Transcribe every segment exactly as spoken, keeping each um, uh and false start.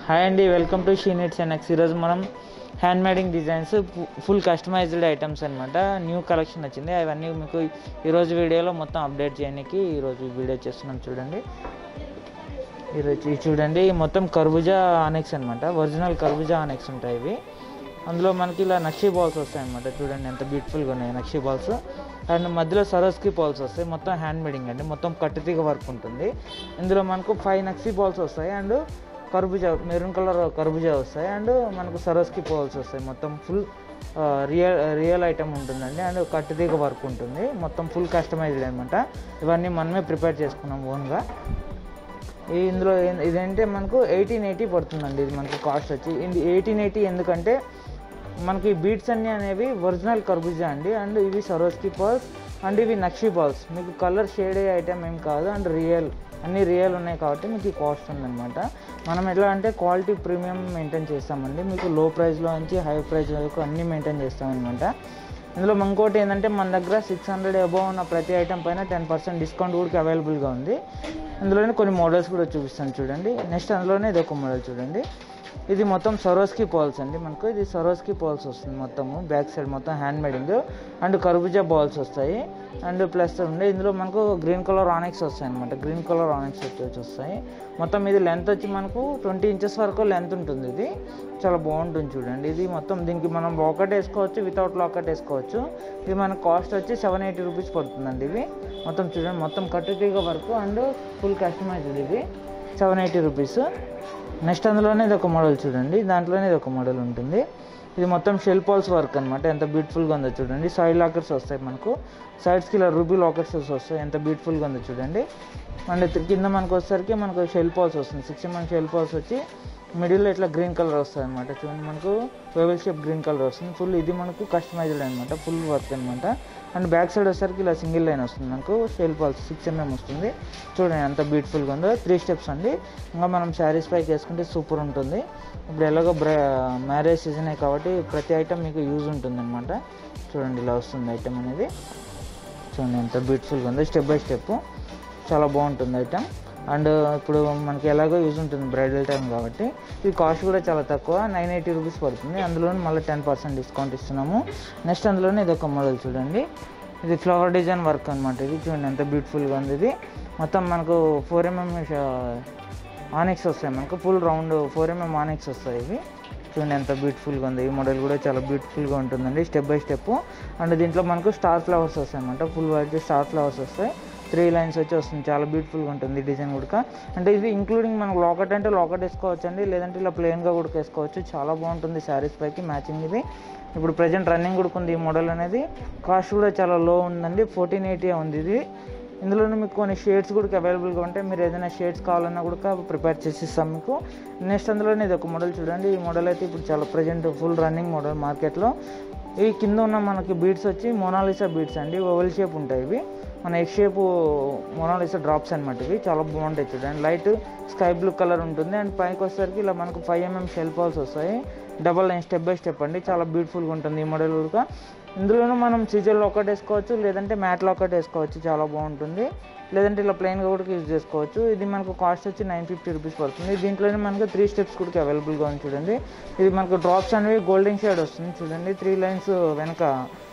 Hi అండి, welcome to she needs and next. ఈరోజు మనం హ్యాండ్ మేడింగ్ డిజైన్స్ ఫుల్ కస్టమైజ్డ్ ఐటమ్స్ అనమాట న్యూ కలెక్షన్ వచ్చింది. అవన్నీ మీకు ఈరోజు వీడియోలో మొత్తం అప్డేట్ చేయడానికి ఈరోజు వీడియో చేస్తున్నాం. చూడండి, ఈరోజు చూడండి మొత్తం కర్బూజా ఆనెక్స్ అనమాట. ఒరిజినల్ కర్బూజా ఆనెక్స్ ఉంటాయి ఇవి. అందులో మనకి ఇలా నక్షీ బాల్స్ వస్తాయి అనమాట. చూడండి ఎంత బ్యూటిఫుల్గా ఉన్నాయి నక్షీ బాల్స్. అండ్ మధ్యలో సరోస్కి బాల్స్ వస్తాయి. మొత్తం హ్యాండ్ మేడింగ్ అండి, మొత్తం కట్టుతీగ వర్క్ ఉంటుంది. ఇందులో మనకు ఫైవ్ నక్షీ బాల్స్ వస్తాయి అండ్ కర్బూజా మెరూన్ కలర్ కర్బూజా వస్తాయి అండ్ మనకు సరోస్కి బాల్స్ వస్తాయి. మొత్తం ఫుల్ రియల్ రియల్ ఐటమ్ ఉంటుందండి అండ్ కట్టుతీగ వర్క్ ఉంటుంది. మొత్తం ఫుల్ కస్టమైజ్డ్ అనమాట. ఇవన్నీ మనమే ప్రిపేర్ చేసుకున్నాం ఓన్గా. ఇందులో ఇదంటే మనకు ఎయిటీన్ ఎయిటీ పడుతుందండి. ఇది మనకు కాస్ట్ వచ్చి ఇది ఎయిటీన్ ఎయిటీ ఎందుకంటే మనకి బీడ్స్ అన్నీ అనేవి ఒరిజినల్ కర్బూజా అండి అండ్ ఇవి సరోస్కి బాల్స్ అండ్ ఇవి నక్షీ బాల్స్. మీకు కలర్ షేడ్ అయ్యే ఐటమ్ ఏం కాదు అండ్ రియల్ అన్నీ రియల్ ఉన్నాయి కాబట్టి మీకు ఈ కాస్ట్ ఉందన్నమాట. మనం ఎట్లా అంటే క్వాలిటీ ప్రీమియం మెయింటైన్ చేస్తామండి. మీకు లో ప్రైస్లో నుంచి హై ప్రైస్ వరకు అన్నీ మెయింటైన్ చేస్తామన్నమాట. ఇందులో ఇంకోటి ఏంటంటే మన దగ్గర సిక్స్ హండ్రెడ్ అబోవ్ ఉన్న ప్రతి ఐటమ్ పైన టెన్ పర్సెంట్ డిస్కౌంట్ కూడా అవైలబుల్గా ఉంది. అందులోనే కొన్ని మోడల్స్ కూడా చూపిస్తాను చూడండి. నెక్స్ట్ అందులోనే ఇది ఒక మోడల్ చూడండి. ఇది మొత్తం సరోస్కి బాల్స్ అండి. మనకు ఇది సరోస్కి బాల్స్ వస్తుంది. మొత్తము బ్యాక్ సైడ్ మొత్తం హ్యాండ్ మేడింగ్ అండ్ కర్బూజా బాల్స్ వస్తాయి అండ్ ప్లస్ ఉండే ఇందులో మనకు గ్రీన్ కలర్ ఆనెక్స్ వస్తాయి అనమాట. గ్రీన్ కలర్ ఆనెక్స్ వచ్చి వస్తాయి. మొత్తం ఇది లెంత్ వచ్చి మనకు ట్వంటీ ఇంచెస్ వరకు లెంత్ ఉంటుంది. ఇది చాలా బాగుంటుంది చూడండి. ఇది మొత్తం దీనికి మనం లాకెట్ వేసుకోవచ్చు, వితౌట్ లాకెట్ వేసుకోవచ్చు. ఇది మనకు కాస్ట్ వచ్చి సెవెన్ ఎయిటీ రూపీస్ పడుతుందండి. ఇవి మొత్తం చూడండి, మొత్తం కట్టుతీగ వర్క్ అండ్ ఫుల్ కస్టమైజ్డ్. ఇది సెవెన్ ఎయిటీ రూపీస్. నెక్స్ట్ అందులోనే ఇది ఒక మోడల్ చూడండి. దాంట్లోనే ఇది ఒక మోడల్ ఉంటుంది. ఇది మొత్తం షెల్ పాల్స్ వర్క్ అనమాట. ఎంత బ్యూటిఫుల్గా ఉందో చూడండి. సైడ్ లాకెట్స్ వస్తాయి మనకు. సైడ్స్కి ఇలా రూబీ లాకెట్స్ వస్తాయి. ఎంత బ్యూటిఫుల్గా ఉందో చూడండి. అండ్ కింద మనకు వచ్చేసరికి మనకు షెల్ పాల్స్ వస్తుంది. సిక్స్ ఎంఎం షెల్ పాల్స్ వచ్చి మిడిల్లో ఇట్లా గ్రీన్ కలర్ వస్తుంది అనమాట. చూడండి మనకు వేవెల్ షేప్ గ్రీన్ కలర్ వస్తుంది. ఫుల్ ఇది మనకు కస్టమైజ్డ్ అనమాట. ఫుల్ వర్క్ అనమాట. అండ్ బ్యాక్ సైడ్ వచ్చేసరికి ఇలా సింగిల్ లైన్ వస్తుంది మనకు. షెల్ పాల్స్ సిక్స్ ఎంఎం వస్తుంది. చూడండి ఎంత బ్యూటిఫుల్గా ఉందో. త్రీ స్టెప్స్ అండి. ఇంకా మనం శారీస్ పైకి వేసుకుంటే సూపర్ ఉంటుంది. ఇప్పుడు ఎలాగో బ్ర మ్యారేజ్ సీజనే కాబట్టి ప్రతి ఐటమ్ మీకు యూజ్ ఉంటుంది అనమాట. చూడండి ఇలా వస్తుంది ఐటమ్ అనేది. చూడండి ఎంత బ్యూటిఫుల్గా ఉందో. స్టెప్ బై స్టెప్ చాలా బాగుంటుంది ఐటమ్. అండ్ ఇప్పుడు మనకి ఎలాగో యూజ్ ఉంటుంది బ్రైడల్ టైం కాబట్టి. ఇది కాస్ట్ కూడా చాలా తక్కువ, నైన్ ఎయిటీ రూపీస్ పడుతుంది. అందులోనే మళ్ళీ టెన్ పర్సెంట్ డిస్కౌంట్ ఇస్తున్నాము. నెక్స్ట్ అందులోనే ఇది ఒక మోడల్ చూడండి. ఇది ఫ్లవర్ డిజైన్ వర్క్ అనమాట. ఇది చూడండి ఎంత బ్యూటిఫుల్గా ఉంది. ఇది మొత్తం మనకు ఫోర్ ఎంఎం ఆనెక్స్ వస్తాయి. మనకు full round four MM onyx వస్తాయి. ఇవి చూడండి ఎంత బ్యూటిఫుల్గా ఉంది. ఈ మోడల్ కూడా చాలా బ్యూటిఫుల్గా ఉంటుందండి. Step by step. అండ్ దీంట్లో మనకు స్టార్ ఫ్లవర్స్ వస్తాయి అనమాట. ఫుల్ వైట్ స్టార్ ఫ్లవర్స్ వస్తాయి. త్రీ లైన్స్ వచ్చి వస్తుంది. చాలా బ్యూటిఫుల్గా ఉంటుంది డిజైన్ కూడా. అంటే ఇది ఇంక్లూడింగ్ మనకు లాకెట్ అంటే లాకెట్ వేసుకోవచ్చు అండి, లేదంటే ఇలా ప్లెయిన్గా కూడా వేసుకోవచ్చు. చాలా బాగుంటుంది శారీస్ పైకి మ్యాచింగ్. ఇది ఇప్పుడు ప్రజెంట్ రన్నింగ్ కూడా ఉంది ఈ మోడల్ అనేది. కాస్ట్ కూడా చాలా లో ఉందండి. ఫోర్టీన్ ఎయిటీ ఉంది ఇది. ఇందులోనే మీకు కొన్ని షేడ్స్ కూడా అవైలబుల్గా ఉంటాయి. మీరు ఏదైనా షేడ్స్ కావాలన్నా కూడా ప్రిపేర్ చేసి ఇస్తాం మీకు. నెక్స్ట్ అందులోనే ఇది ఒక మోడల్ చూడండి. ఈ మోడల్ అయితే ఇప్పుడు చాలా ప్రజెంట్ ఫుల్ రన్నింగ్ మోడల్ మార్కెట్లో. ఈ కింద ఉన్న మనకి బీడ్స్ వచ్చి మోనాలిసా బీడ్స్ అండి. ఓవెల్ షేప్ ఉంటాయి ఇవి. మన ఎగ్ షేప్ మోనాలిసా డ్రాప్స్ అనమాట. ఇవి చాలా బాగుంటాయి చూడండి. లైట్ స్కై బ్లూ కలర్ ఉంటుంది. అండ్ పైకి వచ్చేసరికి ఇలా మనకు ఫైవ్ ఎంఎం షెల్ పాల్స్ వస్తాయి. Double line step by step అండి. చాలా బ్యూటిఫుల్గా ఉంటుంది ఈ మోడల్ కూడా. ఇందులోనూ మనం సిజల్ లాకెట్ వేసుకోవచ్చు, లేదంటే మ్యాట్ లాకెట్ వేసుకోవచ్చు. చాలా బాగుంటుంది. లేదంటే ఇలా ప్లెయిన్గా కూడా యూజ్ చేసుకోవచ్చు. ఇది మనకు కాస్ట్ వచ్చి నైన్ ఫిఫ్టీ రూపీస్ పడుతుంది. దీంట్లోనే మనకు త్రీ స్టెప్స్ కూడా అవైలబుల్గా ఉంది చూడండి. ఇది మనకు డ్రాప్స్ అనేవి గోల్డెన్ షేడ్ వస్తుంది చూడండి. త్రీ లైన్స్ వెనక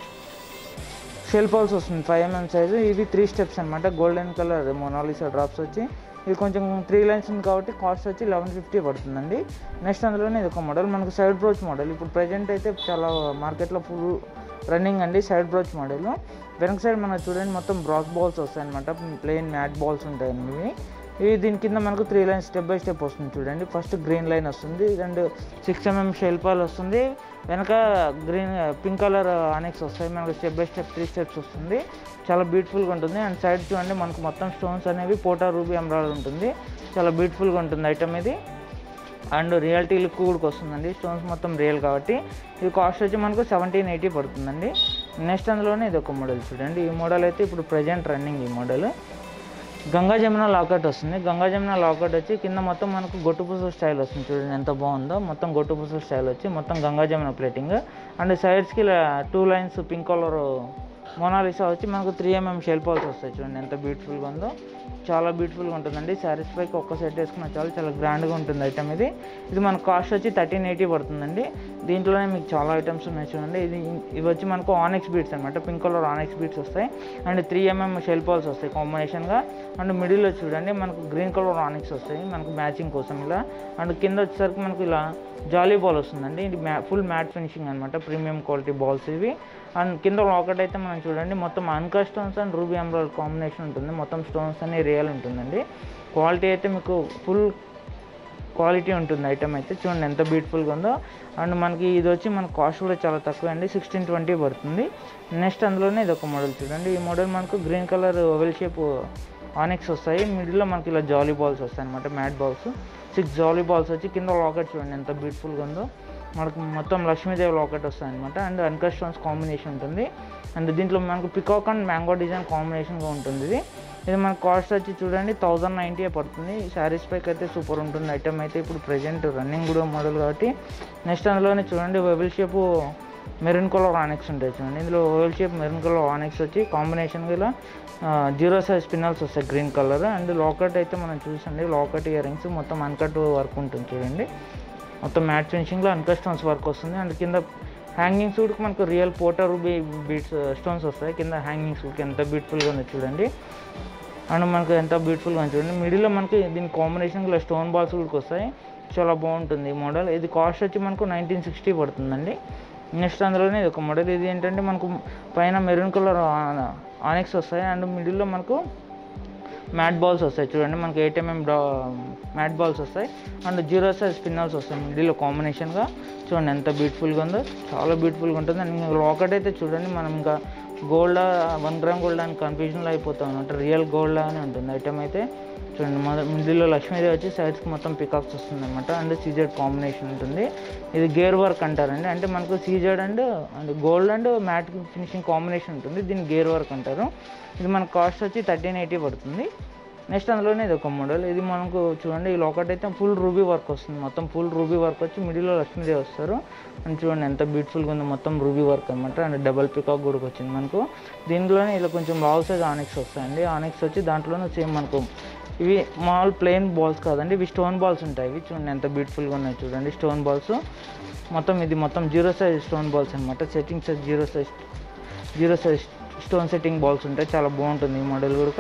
షెల్ పాల్స్ వస్తుంది ఫైవ్ ఎంఎం సైజు. ఇవి త్రీ స్టెప్స్ అనమాట. గోల్డెన్ కలర్ మోనాలిసా డ్రాప్స్ వచ్చి ఇది కొంచెం త్రీ లైన్స్ ఉంది కాబట్టి కాస్ట్ వచ్చి లెవెన్ ఫిఫ్టీ పడుతుందండి. నెక్స్ట్ అందులోనే ఇది ఒక మోడల్ మనకు సైడ్ బ్రోచ్ మోడల్. ఇప్పుడు ప్రజెంట్ అయితే చాలా మార్కెట్లో ఫుల్ రన్నింగ్ అండి సైడ్ బ్రోచ్ మోడల్. వెనక సైడ్ మనకు చూడండి మొత్తం బ్రాస్ బాల్స్ వస్తాయి అనమాట. ప్లెయిన్ మ్యాట్ బాల్స్ ఉంటాయి ఇవి. ఇవి దీని కింద మనకు three lines step by step వస్తుంది చూడండి. ఫస్ట్ గ్రీన్ లైన్ వస్తుంది. And six MM shell pearl వస్తుంది. వెనక గ్రీన్ పింక్ కలర్ ఆనెక్స్ వస్తాయి. మనకు step by step three steps వస్తుంది. చాలా బ్యూటిఫుల్గా ఉంటుంది. అండ్ సైడ్ చూడండి మనకు మొత్తం స్టోన్స్ అనేవి పోటా రూబీ ఎమరాల్డ్ ఉంటుంది. చాలా బ్యూటిఫుల్గా ఉంటుంది ఐటమ్ ఇది. అండ్ రియాలిటీ లుక్ కూడా వస్తుందండి. స్టోన్స్ మొత్తం రియల్ కాబట్టి. ఇది కాస్ట్ వచ్చి మనకు సెవెంటీన్ ఎయిటీ పడుతుందండి. నెక్స్ట్ అందులోనే ఇది ఒక మోడల్ చూడండి. ఈ మోడల్ అయితే ఇప్పుడు ప్రజెంట్ రన్నింగ్ ఈ మోడల్. గంగా జమున లాకెట్ వస్తుంది. గంగా జమున లాకెట్ వచ్చి కింద మొత్తం మనకు గొట్టు పూసల స్టైల్ వస్తుంది చూడండి ఎంత బాగుందో. మొత్తం గొట్టు పూసల స్టైల్ వచ్చి మొత్తం గంగా జమున ప్లేటింగ్. అండ్ సైడ్స్కి ఇలా టూ లైన్స్ పింక్ కలర్ మొనాలిసా వచ్చి మనకు త్రీ ఎంఎం షెల్ పాల్స్ వస్తాయి. చూడండి ఎంత బ్యూటిఫుల్గా ఉందో, చాలా బ్యూటిఫుల్గా ఉంటుందండి. శారీస్ పైకి ఒక్క సెట్ వేసుకున్న చాలా చాలా గ్రాండ్గా ఉంటుంది ఐటమ్ ఇది. ఇది మన కాస్ట్ వచ్చి థర్టీన్ ఎయిటీ పడుతుందండి. దీంట్లోనే మీకు చాలా ఐటమ్స్ ఉన్నాయి చూడండి. ఇది ఇవి వచ్చి మనకు ఆనెక్స్ బీట్స్ అనమాట, పింక్ కలర్ ఆనెక్స్ బీట్స్ వస్తాయి and three MM shell pearls వస్తాయి కాంబినేషన్గా. అండ్ మిడిల్లో చూడండి మనకు గ్రీన్ కలర్ ఆనెక్స్ వస్తాయి మనకు మ్యాచింగ్ కోసం ఇలా. అండ్ కింద వచ్చేసరికి మనకు ఇలా జాలీ బాల్ వస్తుందండి. ఇది మ్యా ఫుల్ మ్యాట్ ఫినిషింగ్ అనమాట, ప్రీమియం క్వాలిటీ బాల్స్ ఇవి. అండ్ కింద లాకెట్ అయితే మనం చూడండి మొత్తం uncut stones and ruby emerald combination ఉంటుంది. మొత్తం స్టోన్స్ అన్ని రియల్ ఉంటుందండి. క్వాలిటీ అయితే మీకు ఫుల్ క్వాలిటీ ఉంటుంది ఐటమ్ అయితే. చూడండి ఎంత బ్యూటిఫుల్గా ఉందో. అండ్ మనకి ఇది వచ్చి మన కాస్ట్ కూడా చాలా తక్కువ అండి, సిక్స్టీన్ ట్వంటీ పడుతుంది. నెక్స్ట్ అందులోనే ఇది ఒక మోడల్ చూడండి. ఈ మోడల్ మనకు green colour oval shape onyx వస్తాయి. మిడిల్లో మనకి ఇలా జాలీ బాల్స్ వస్తాయి అనమాట, మ్యాట్ బాల్స్. సిక్స్ జాలీ బాల్స్ వచ్చి కింద లాకెట్ చూడండి ఎంత బ్యూటిఫుల్గా ఉందో. మనకు మొత్తం లక్ష్మీదేవి లాకెట్ వస్తాయి అనమాట. అండ్ అన్కా స్టోన్స్ కాంబినేషన్ ఉంటుంది. అండ్ దీంట్లో మనకు పికాక్ అండ్ మ్యాంగో డిజైన్ కాంబినేషన్గా ఉంటుంది ఇది. ఇది మన కాస్ట్ వచ్చి చూడండి థౌజండ్ నైంటీ పడుతుంది. శారీస్ పైకి అయితే సూపర్ ఉంటుంది ఐటమ్ అయితే. ఇప్పుడు ప్రజెంట్ రన్నింగ్ కూడా మోడల్ కాబట్టి. నెక్స్ట్ అందులోనే చూడండి oval shape maroon colour onyx ఉంటాయి చూడండి. ఇందులో oval shape maroon colour onyx వచ్చి కాంబినేషన్గా ఇలా జీరో సైజ్ పిన్నల్స్ వస్తాయి గ్రీన్ కలర్. అండ్ లాకెట్ అయితే మనం చూసండి, లాకెట్ ఇయర్ రింగ్స్ మొత్తం అన్కట్ వర్క్ ఉంటుంది చూడండి. మొత్తం మ్యాట్ ఫినిషింగ్లో అన్కా స్టోన్స్ వర్క్ వస్తుంది. అండ్ కింద హ్యాంగింగ్స్ కూడా మనకు రియల్ పోటా రూబీ బీట్స్ స్టోన్స్ వస్తాయి కింద హ్యాంగింగ్స్ కూడా. ఎంత బ్యూటిఫుల్గా ఉంది చూడండి. అండ్ మనకు ఎంత బ్యూటిఫుల్గా ఉంది చూడండి. మిడిల్లో మనకి దీని కాంబినేషన్లో స్టోన్ బాల్స్ కూడా వస్తాయి, చాలా బాగుంటుంది ఈ మోడల్. ఇది కాస్ట్ వచ్చి మనకు నైన్టీన్ సిక్స్టీ పడుతుందండి. నెక్స్ట్ అందులోనే ఇది ఒక మోడల్. ఇది ఏంటంటే మనకు పైన మెరూన్ కలర్ ఆనెక్స్ వస్తాయి అండ్ మిడిల్లో మనకు మ్యాట్ బాల్స్ వస్తాయి చూడండి. మనకి ఎయిట్ ఎంఎం మ్యాట్ బాల్స్ వస్తాయి అండ్ జీరో సైజ్ స్పిన్నల్స్ వస్తాయి మిడిల్లో కాంబినేషన్గా. చూడండి ఎంత బ్యూటిఫుల్గా ఉందో, చాలా బ్యూటిఫుల్గా ఉంటుంది. అండ్ ఇంకా లాకెట్ అయితే చూడండి మనం ఇంకా గోల్డ్ వన్ గ్రామ్ గోల్డ్ అని కన్ఫ్యూజన్లో అయిపోతాం అనమాట, రియల్ గోల్డ్ అని ఉంటుంది ఐటమ్ అయితే. చూడండి మన మిడిల్లో లక్ష్మీదేవి వచ్చి సైడ్స్కి మొత్తం పికాక్స్ వస్తుంది అనమాట. అండ్ సీజెడ్ కాంబినేషన్ ఉంటుంది. ఇది గేర్ వర్క్ అంటారండి, అంటే మనకు CZ and and gold and matte finishing combination ఉంటుంది, దీన్ని గేర్ వర్క్ అంటారు. ఇది మన కాస్ట్ వచ్చి థర్టీన్ ఎయిటీ పడుతుంది. నెక్స్ట్ అందులోనే ఇది ఒక మోడల్. ఇది మనకు చూడండి ఈ లాకెట్ అయితే ఫుల్ రూబీ వర్క్ వస్తుంది, మొత్తం ఫుల్ రూబీ వర్క్ వచ్చి మిడిల్లో లక్ష్మీదేవి వస్తారు. అండ్ చూడండి ఎంత బ్యూటిఫుల్గా ఉంది, మొత్తం రూబీ వర్క్ అనమాట. అండ్ డబల్ పికాక్ కూడా వచ్చింది మనకు. దీంట్లోనే ఇలా కొంచెం లావ్ సైజ్ ఆనెక్స్ వస్తాయండి. ఆనెక్స్ వచ్చి దాంట్లోనే సేమ్ మనకు ఇవి మామూలు ప్లెయిన్ బాల్స్ కాదండి, ఇవి స్టోన్ బాల్స్ ఉంటాయి. ఇవి చూడండి ఎంత బ్యూటిఫుల్గా ఉన్నాయి చూడండి, స్టోన్ బాల్స్ మొత్తం. ఇది మొత్తం జీరో సైజ్ స్టోన్ బాల్స్ అనమాట, setting size zero size zero size stone setting balls ఉంటాయి, చాలా బాగుంటుంది ఈ మోడల్ కూడా.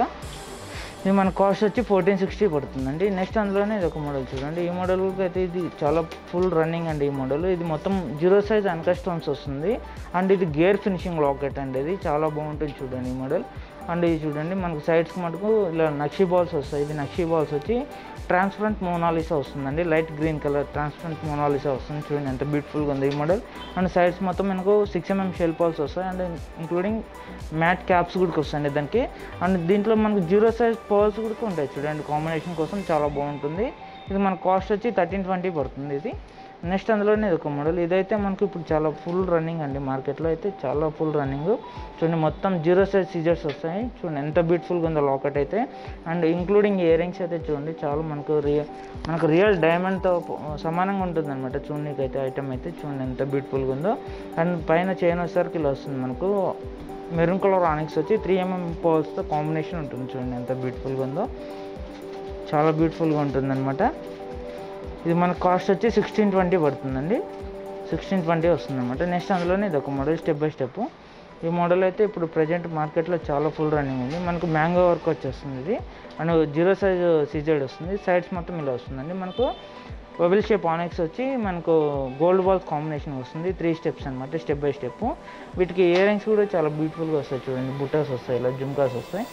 ఇది మన కాస్ట్ వచ్చి ఫోర్టీన్ సిక్స్టీ పడుతుందండి. నెక్స్ట్ అందులోనే ఇది ఒక మోడల్ చూడండి. ఈ మోడల్ అయితే ఇది చాలా ఫుల్ రన్నింగ్ అండి ఈ మోడల్. ఇది మొత్తం జీరో సైజ్ అన్కా స్టోన్స్ వస్తుంది అండ్ ఇది గేర్ ఫినిషింగ్ లాకెట్ అండి, ఇది చాలా బాగుంటుంది చూడండి ఈ మోడల్. అండ్ ఇది చూడండి మనకు సైడ్స్కి మటుకు ఇలా నక్షీ బాల్స్ వస్తాయి. ఇది నక్షీ బాల్స్ వచ్చి ట్రాన్స్పరెంట్ మోనాలిసా వస్తుందండి, light green colour transparent Monalisa వస్తుంది. చూడండి ఎంత బ్యూటిఫుల్గా ఉంది ఈ మోడల్. అండ్ సైడ్స్ మొత్తం మనకు సిక్స్ ఎంఎం షెల్ బాల్స్ వస్తాయి అండ్ ఇంక్లూడింగ్ మ్యాట్ క్యాప్స్ కూడా వస్తాయండి దానికి. అండ్ దీంట్లో మనకు జీరో సైజ్ పర్ల్స్ కూడా ఉంటాయి చూడండి, కాంబినేషన్ కోసం చాలా బాగుంటుంది. ఇది మన కాస్ట్ వచ్చి థర్టీన్ ట్వంటీ పడుతుంది ఇది. నెక్స్ట్ అందులోనే ఇది ఒక మోడల్. ఇదైతే మనకు ఇప్పుడు చాలా ఫుల్ రన్నింగ్ అండి, మార్కెట్లో అయితే చాలా ఫుల్ రన్నింగ్. చూడండి మొత్తం జీరో సైజ్ సీజర్స్ వస్తాయి, చూడండి ఎంత బ్యూటిఫుల్గా ఉందో లాకెట్ అయితే. అండ్ ఇంక్లూడింగ్ ఇయర్ రింగ్స్ అయితే చూడండి చాలా మనకు రియల్ మనకు రియల్ డైమండ్తో సమానంగా ఉంటుంది అనమాట చూడనీకి అయితే ఐటమ్ అయితే. చూడండి ఎంత బ్యూటిఫుల్గా ఉందో. అండ్ పైన చైన్ వచ్చేసరికి ఇలా వస్తుంది మనకు మెరూన్ కలర్ ఆనిక్స్ వచ్చి త్రీ ఎంఎం పర్ల్స్తో కాంబినేషన్ ఉంటుంది. చూడండి ఎంత బ్యూటిఫుల్గా ఉందో, చాలా బ్యూటిఫుల్గా ఉంటుంది అనమాట. ఇది మన కాస్ట్ వచ్చి సిక్స్టీన్ ట్వంటీ పడుతుందండి, సిక్స్టీన్ ట్వంటీ వస్తుంది అనమాట. నెక్స్ట్ అందులోనే ఇది ఒక మోడల్ స్టెప్ బై స్టెప్. ఈ మోడల్ అయితే ఇప్పుడు ప్రజెంట్ మార్కెట్లో చాలా ఫుల్ రన్నింగ్ ఉంది. మనకు మ్యాంగో వర్క్ వచ్చేస్తుంది ఇది అండ్ జీరో సైజ్ సీజెడ్ వస్తుంది, సైడ్స్ మొత్తం ఇలా వస్తుందండి. మనకు బబుల్ షేప్ ఆనెక్స్ వచ్చి మనకు గోల్డ్ బాల్స్ కాంబినేషన్ వస్తుంది, త్రీ స్టెప్స్ అనమాట స్టెప్ బై స్టెప్. వీటికి ఇయర్ రింగ్స్ కూడా చాలా బ్యూటిఫుల్గా వస్తాయి చూడండి, బుట్టాస్ వస్తాయి, ఇలా జుమ్కాస్ వస్తాయి.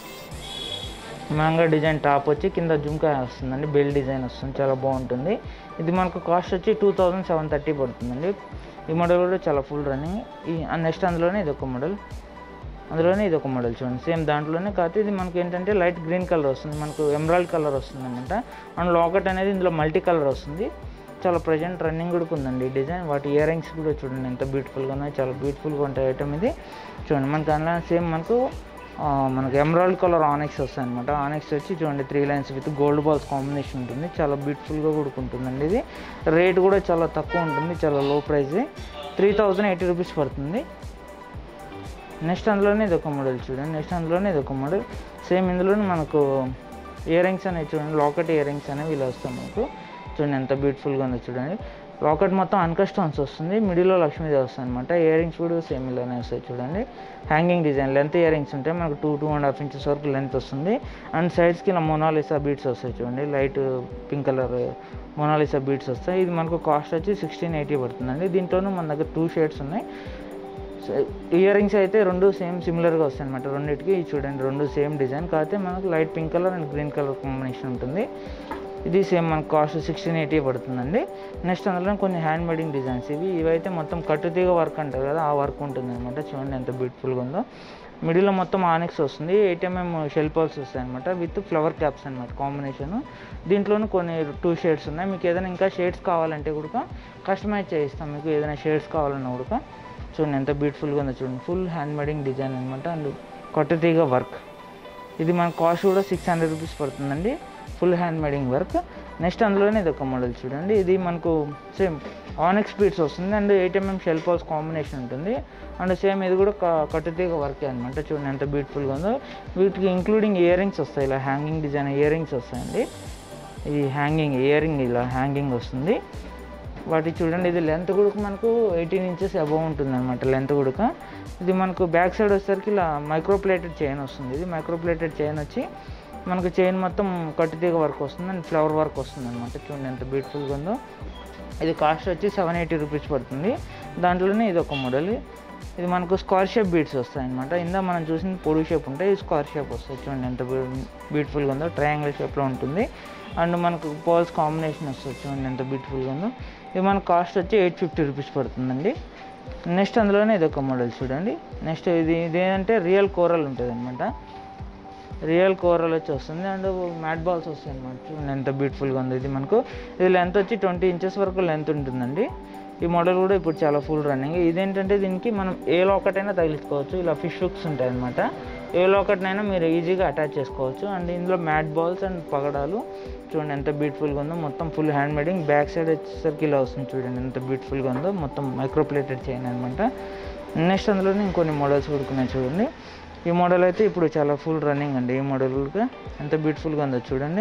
మ్యాంగో డిజైన్ టాప్ వచ్చి కింద జుమ్కా వస్తుందండి, బెల్ డిజైన్ వస్తుంది, చాలా బాగుంటుంది. ఇది మనకు కాస్ట్ వచ్చి టూ థౌజండ్ సెవెన్ థర్టీ పడుతుందండి. ఈ మోడల్ కూడా చాలా ఫుల్ రన్నింగ్. ఈ నెక్స్ట్ అందులోనే ఇది ఒక మోడల్, అందులోనే ఇది ఒక మోడల్ చూడండి సేమ్ దాంట్లోనే. కాకపోతే ఇది మనకి ఏంటంటే లైట్ గ్రీన్ కలర్ వస్తుంది, మనకు ఎమరాల్డ్ కలర్ వస్తుంది అనమాట. అండ్ లాకెట్ అనేది ఇందులో మల్టీ కలర్ వస్తుంది, చాలా ప్రజెంట్ రన్నింగ్ కూడా ఉందండి ఈ డిజైన్. వాటి ఇయర్ రింగ్స్ కూడా చూడండి ఎంత బ్యూటిఫుల్గా ఉన్నాయి, చాలా బ్యూటిఫుల్గా ఉంటాయి ఐటమ్ ఇది. చూడండి మనకి అందులో సేమ్ మనకు మనకు ఎమరాల్డ్ కలర్ ఆనెక్స్ వస్తాయి అనమాట. ఆనెక్స్ వచ్చి చూడండి three lines with gold balls combination ఉంటుంది, చాలా బ్యూటిఫుల్గా కూడా ఉంటుందండి. ఇది రేట్ కూడా చాలా తక్కువ ఉంటుంది, చాలా low price, three thousand eighty rupees పడుతుంది. నెక్స్ట్ అందులోనే ఇది ఒక మోడల్ చూడండి. నెక్స్ట్ అందులోనే ఇది ఒక మోడల్ సేమ్. ఇందులోనే మనకు ఇయర్ రింగ్స్ అనేవి చూడండి, లాకెట్ ఇయర్ రింగ్స్ అనేవి ఇలా వస్తాయి మనకు. చూడండి ఎంత బ్యూటిఫుల్గా ఉందో చూడండి. లాకెట్ మొత్తం అన్కట్ స్టోన్స్ వస్తుంది, మిడిల్లో లక్ష్మీదేవి వస్తుంది అనమాట. ఇయర్ రింగ్స్ కూడా సేమ్ ఇలానే వస్తాయి చూడండి. Hanging design length earrings ఉంటాయి మనకు, two two and half inches వరకు లెంత్ వస్తుంది. అండ్ సైడ్స్కి ఇలా మొనాలిసా బీట్స్ వస్తాయి చూడండి, light pink colour Monalisa beads వస్తాయి. ఇది మనకు కాస్ట్ వచ్చి సిక్స్టీన్ ఎయిటీ పడుతుందండి. దీంట్లోనూ మన దగ్గర టూ షేడ్స్ ఉన్నాయి. ఇయర్ రింగ్స్ అయితే రెండు సేమ్ సిమిలర్గా వస్తాయి అనమాట రెండింటికి. చూడండి రెండు సేమ్ డిజైన్, కాకపోతే మనకు light pink colour and green colour combination ఉంటుంది. ఇది సేమ్ మనకు కాస్ట్ సిక్స్టీన్ ఎయిటీ పడుతుందండి. నెక్స్ట్ అందులో కొన్ని హ్యాండ్ మేడింగ్ డిజైన్స్ ఇవి ఇవైతే మొత్తం కట్టుతీగ వర్క్ అంటారు కదా, ఆ వర్క్ ఉంటుంది అనమాట. చూడండి ఎంత బ్యూటిఫుల్గా ఉందో. మిడిల్లో మొత్తం ఆనిక్స్ వస్తుంది, ఎయిట్ ఎంఎం షెల్ పర్ల్స్ వస్తాయి అనమాట, విత్ ఫ్లవర్ క్యాప్స్ అనమాట కాంబినేషన్. దీంట్లోనూ కొన్ని టూ షేడ్స్ ఉన్నాయి. మీకు ఏదైనా ఇంకా షేడ్స్ కావాలంటే కూడా కస్టమైజ్ చేయిస్తాం, మీకు ఏదైనా షేడ్స్ కావాలన్నా కూడా. చూడండి ఎంత బ్యూటిఫుల్గా ఉందో చూడండి, ఫుల్ హ్యాండ్ మేడింగ్ డిజైన్ అనమాట అండ్ కట్టుతీగ వర్క్. ఇది మన కాస్ట్ కూడా సిక్స్ హండ్రెడ్ రూపీస్ పడుతుందండి, ఫుల్ హ్యాండ్ మేడింగ్ వర్క్. నెక్స్ట్ అందులోనే ఇది ఒక మోడల్ చూడండి. ఇది మనకు సేమ్ ఆనిక్స్ బీట్స్ వస్తుంది and eight MM shell pearls combination ఉంటుంది. అండ్ సేమ్ ఇది కూడా కట్టుతీగ వర్కే అనమాట. చూడండి ఎంత బ్యూటిఫుల్గా ఉందో. వీటికి ఇంక్లూడింగ్ ఇయర్ రింగ్స్ వస్తాయి, ఇలా హ్యాంగింగ్ డిజైన్ ఇయర్ రింగ్స్ వస్తాయండి. ఈ హ్యాంగింగ్ ఇయర్ రింగ్ ఇలా హ్యాంగింగ్ వస్తుంది. వాటి చూడండి ఇది లెంత్ కూడా మనకు ఎయిటీన్ ఇంచెస్ అబవ్ ఉంటుంది అనమాట లెంత్ కూడా. ఇది మనకు బ్యాక్ సైడ్ వచ్చేసరికి ఇలా మైక్రోప్లేటెడ్ చైన్ వస్తుంది. ఇది మైక్రోప్లేటెడ్ చైన్ వచ్చి మనకు చైన్ మొత్తం కట్టుతీగ వర్క్ వస్తుంది అండ్ ఫ్లవర్ వర్క్ వస్తుంది అనమాట. చూడండి ఎంత బ్యూటిఫుల్గా ఉందో. ఇది కాస్ట్ వచ్చి సెవెన్ ఎయిటీ రూపీస్ పడుతుంది. దాంట్లోనే ఇది ఒక మోడల్. ఇది మనకు స్క్వేర్ షేప్ బీట్స్ వస్తాయి అనమాట. ఇందా మనం చూసిన పొడుగు షేప్ ఉంటాయి, ఇది స్క్వేర్ షేప్ వస్తాయి. చూడండి ఎంత బ్యూటిఫుల్గా ఉందో, ట్రయాంగిల్ షేప్లో ఉంటుంది అండ్ మనకు పర్ల్స్ కాంబినేషన్ వస్తుంది. చూడండి ఎంత బ్యూటిఫుల్గా ఉందో. ఇది మన కాస్ట్ వచ్చి ఎయిట్ ఫిఫ్టీ రూపీస్ పడుతుందండి. నెక్స్ట్ అందులోనే ఇది ఒక మోడల్ చూడండి. నెక్స్ట్ ఇది ఇదేంటంటే రియల్ కోరల్ ఉంటుంది అనమాట. రియల్ కోరల్ వచ్చి వస్తుంది అండ్ మ్యాట్ బాల్స్ వస్తాయి అనమాట. చూడండి ఎంత బ్యూటిఫుల్గా ఉంది. ఇది మనకు ఇది లెంత్ వచ్చి ట్వంటీ ఇంచెస్ వరకు లెంత్ ఉంటుందండి. ఈ మోడల్ కూడా ఇప్పుడు చాలా ఫుల్ రన్నింగ్. ఇదేంటంటే దీనికి మనం ఏ లాకెట్ అయినా తగిలించుకోవచ్చు, ఇలా ఫిష్ హుక్స్ ఉంటాయి అనమాట. ఏ లాకెట్నైనా మీరు ఈజీగా అటాచ్ చేసుకోవచ్చు. అండ్ ఇందులో మ్యాట్ బాల్స్ అండ్ పగడాలు చూడండి ఎంత బ్యూటిఫుల్గా ఉందో. మొత్తం ఫుల్ హ్యాండ్ మేడింగ్. బ్యాక్ సైడ్ వచ్చేసరికి ఇలా వస్తుంది చూడండి ఎంత బ్యూటిఫుల్గా ఉందో. మొత్తం మైక్రోప్లేటెడ్ చైన్ అనమాట. నెక్స్ట్ అందులోనే ఇంకొన్ని మోడల్స్ కొడుకున్నాయి చూడండి. ఈ మోడల్ అయితే ఇప్పుడు చాలా ఫుల్ రన్నింగ్ అండి. ఈ మోడల్ కూడా ఎంత బ్యూటిఫుల్గా ఉందో చూడండి.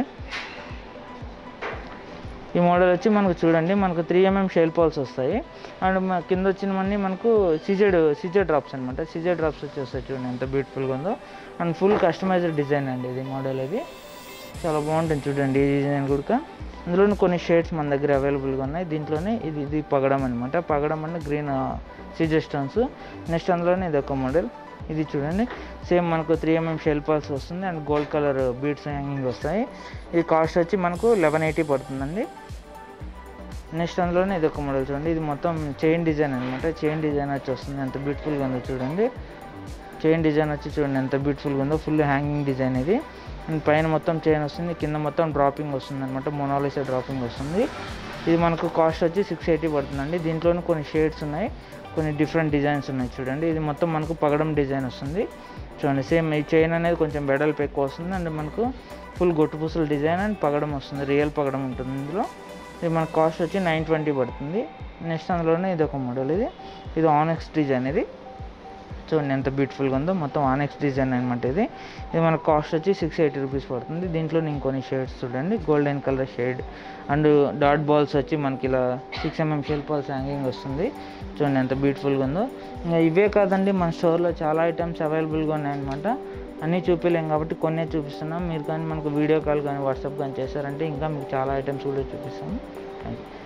ఈ మోడల్ వచ్చి మనకు చూడండి మనకు త్రీ ఎంఎం షెల్ పర్ల్స్ వస్తాయి అండ్ కింద వచ్చినవన్నీ మనకు సిజెడ్ సిజెడ్ డ్రాప్స్ అనమాట. సిజెడ్ డ్రాప్స్ వచ్చి వస్తాయి చూడండి ఎంత బ్యూటిఫుల్గా ఉందో. అండ్ ఫుల్ కస్టమైజ్డ్ డిజైన్ అండి ఇది మోడల్. ఇది చాలా బాగుంటుంది చూడండి ఈ డిజైన్ కూడా. ఇందులోనే కొన్ని షేడ్స్ మన దగ్గర అవైలబుల్గా ఉన్నాయి. దీంట్లోనే ఇది ఇది పగడం అనమాట. పగడం అంటే గ్రీన్ సిజెడ్ స్టోన్స్. నెక్స్ట్ అందులోనే ఇది ఒక మోడల్. ఇది చూడండి సేమ్ మనకు త్రీ ఎంఎం షెల్ పర్ల్స్ వస్తుంది and gold colour beads hanging వస్తాయి. ఇది కాస్ట్ వచ్చి మనకు లెవెన్ ఎయిటీ పడుతుందండి. నెక్స్ట్ అందులోనే ఇది ఒక మోడల్ చూడండి. ఇది మొత్తం చైన్ డిజైన్ అనమాట. చైన్ డిజైన్ వచ్చి వస్తుంది ఎంత బ్యూటిఫుల్గా ఉందో చూడండి. చైన్ డిజైన్ వచ్చి చూడండి ఎంత బ్యూటిఫుల్గా ఉందో. ఫుల్ హ్యాంగింగ్ డిజైన్ ఇది. అండ్ పైన మొత్తం చైన్ వస్తుంది, కింద మొత్తం డ్రాపింగ్ వస్తుంది అనమాట. మొనాలిసా డ్రాపింగ్ వస్తుంది. ఇది మనకు కాస్ట్ వచ్చి సిక్స్ ఎయిటీ పడుతుందండి. దీంట్లోనే కొన్ని షేడ్స్ ఉన్నాయి, కొన్ని డిఫరెంట్ డిజైన్స్ ఉన్నాయి చూడండి. ఇది మొత్తం మనకు పగడం డిజైన్ వస్తుంది చూడండి. సేమ్ ఈ చైన్ అనేది కొంచెం వెడల్పు ఎక్కువ వస్తుంది అండ్ మనకు ఫుల్ గొట్టు పూసల డిజైన్ అండ్ పగడం వస్తుంది, రియల్ పగడం ఉంటుంది ఇందులో. ఇది మన కాస్ట్ వచ్చి నైన్ ట్వంటీ పడుతుంది. నెక్స్ట్ అందులోనే ఇది ఒక మోడల్. ఇది ఇది ఆనెక్స్ డిజైన్. ఇది చూడండి ఎంత బ్యూటిఫుల్గా ఉందో. మొత్తం ఆనెక్స్ డిజైన్ అనమాట. ఇది ఇది మన కాస్ట్ వచ్చి సిక్స్ ఎయిటీ రూపీస్ పడుతుంది. దీంట్లో ఇంకొన్ని షేడ్స్ చూడండి. Golden colour shade and dot balls వచ్చి మనకి ఇలా six MM shell pearls hanging వస్తుంది. చూడండి ఎంత బ్యూటిఫుల్గా ఉందో. ఇంకా ఇవే కాదండి మన స్టోర్లో చాలా ఐటమ్స్ అవైలబుల్గా ఉన్నాయన్నమాట. అన్నీ చూపించలేం కాబట్టి కొన్నే చూపిస్తున్నాం. మీరు కానీ మనకు వీడియో కాల్ కానీ వాట్సాప్ కానీ చేశారంటే ఇంకా మీకు చాలా ఐటమ్స్ కూడా చూపిస్తాము. Thank you.